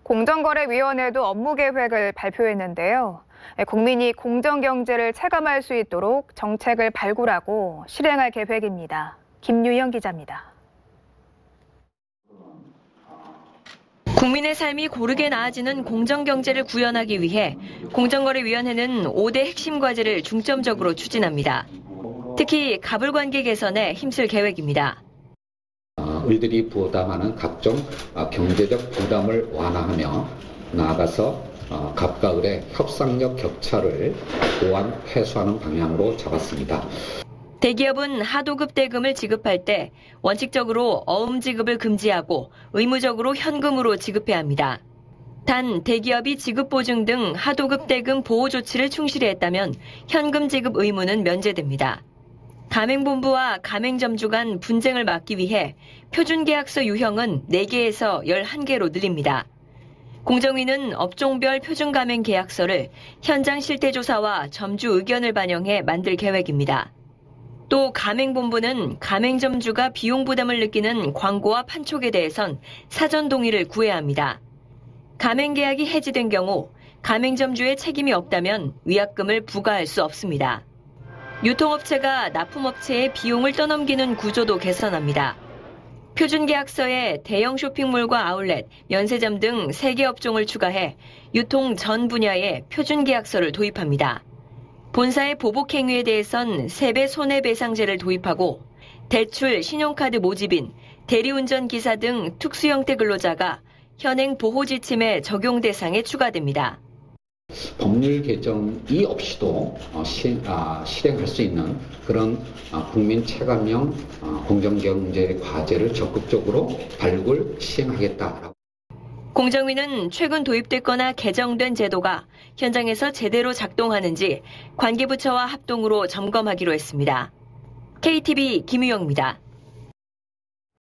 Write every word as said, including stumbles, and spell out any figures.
공정거래위원회도 업무 계획을 발표했는데요. 국민이 공정경제를 체감할 수 있도록 정책을 발굴하고 실행할 계획입니다. 김유영 기자입니다. 국민의 삶이 고르게 나아지는 공정경제를 구현하기 위해 공정거래위원회는 오 대 핵심 과제를 중점적으로 추진합니다. 특히 가불관계 개선에 힘쓸 계획입니다. 우리들이 부담하는 각종 경제적 부담을 완화하며 나아가서 갑과 을의 협상력 격차를 보완 해소하는 방향으로 잡았습니다. 대기업은 하도급 대금을 지급할 때 원칙적으로 어음 지급을 금지하고 의무적으로 현금으로 지급해야 합니다. 단 대기업이 지급 보증 등 하도급 대금 보호 조치를 충실히 했다면 현금 지급 의무는 면제됩니다. 가맹본부와 가맹점주 간 분쟁을 막기 위해 표준계약서 유형은 네 개에서 열한 개로 늘립니다. 공정위는 업종별 표준가맹계약서를 현장 실태조사와 점주 의견을 반영해 만들 계획입니다. 또 가맹본부는 가맹점주가 비용 부담을 느끼는 광고와 판촉에 대해선 사전 동의를 구해야 합니다. 가맹계약이 해지된 경우 가맹점주의 책임이 없다면 위약금을 부과할 수 없습니다. 유통업체가 납품업체에 비용을 떠넘기는 구조도 개선합니다. 표준계약서에 대형 쇼핑몰과 아울렛, 면세점 등 세 개 업종을 추가해 유통 전 분야에 표준계약서를 도입합니다. 본사의 보복행위에 대해선 세배 손해배상제를 도입하고 대출, 신용카드 모집인, 대리운전 기사 등 특수형태 근로자가 현행 보호지침의 적용 대상에 추가됩니다. 법률 개정이 없이도 시, 아, 실행할 수 있는 그런 국민 체감형 공정경제 과제를 적극적으로 발굴 시행하겠다. 공정위는 최근 도입됐거나 개정된 제도가 현장에서 제대로 작동하는지 관계부처와 합동으로 점검하기로 했습니다. 케이티비 김유영입니다.